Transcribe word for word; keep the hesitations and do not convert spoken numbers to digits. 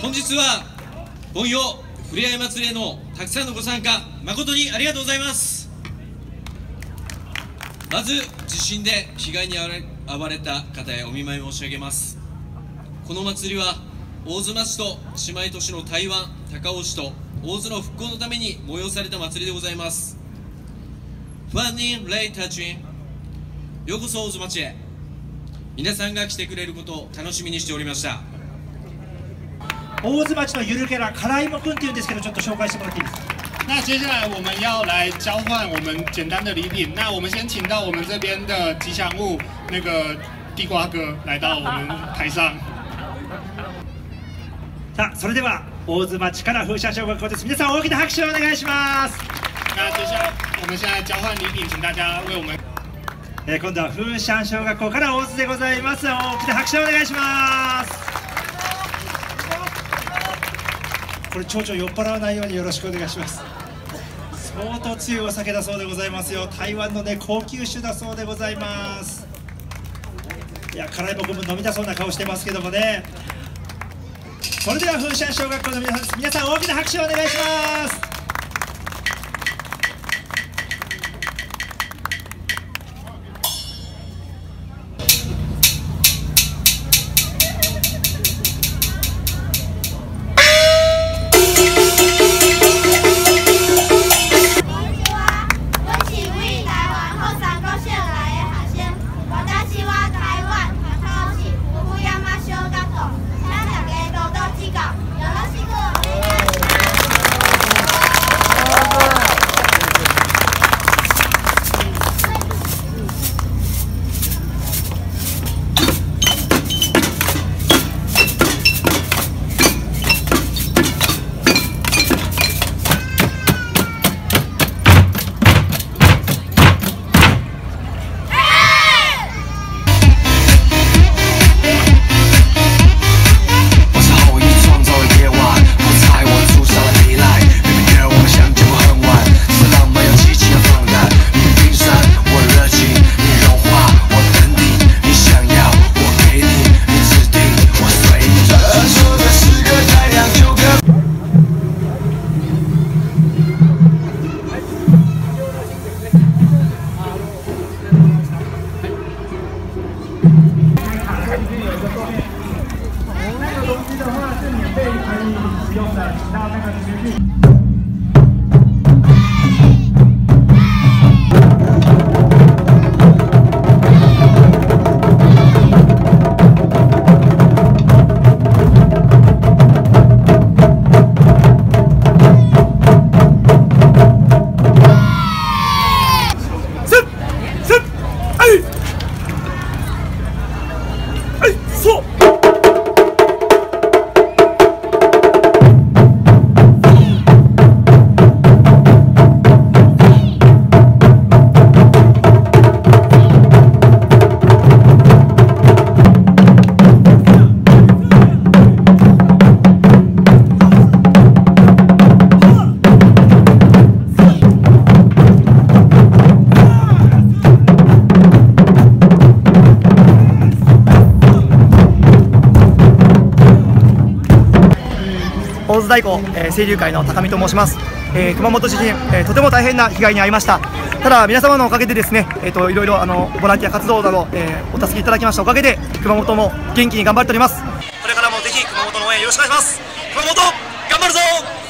本日は盆葉ふれあい祭りへのたくさんのご参加誠にありがとうございます。まず地震で被害に遭われた方へお見舞い申し上げます。この祭りは大津町と姉妹都市の台湾高雄市と大津の復興のために催された祭りでございます。ファンニン・レイたちようこそ大津町へ。皆さんが来てくれることを楽しみにしておりました。 大津町のゆるキャラからいもくんっていうんですけど、ちょっと紹介してもらっていいですか。 那接下来我们要来交换我们简单的礼品。那我们先请到我们这边的吉祥物那个地瓜哥来到我们台上。 さあ、それでは大津町から風車小学校です。皆さん大きな拍手をお願いします。 那接下来我们现在交换礼品，请大家为我们。 えー、今度は風車小学校から大津でございます。大きな拍手をお願いします。これ町長酔っ払わないようによろしくお願いします。相当強いお酒だそうでございますよ。台湾のね高級酒だそうでございます。いや、辛い僕も飲みたそうな顔してますけどもね。それでは風車小学校の皆さんです。皆さん大きな拍手をお願いします。 大津太鼓、えー、清流会の高見と申します。えー、熊本地震、えー、とても大変な被害に遭いました。ただ皆様のおかげでですね、えー、といろいろあのボランティア活動など、えー、お助けいただきましたおかげで熊本も元気に頑張っております。これからもぜひ熊本の応援よろしくお願いします。熊本頑張るぞ。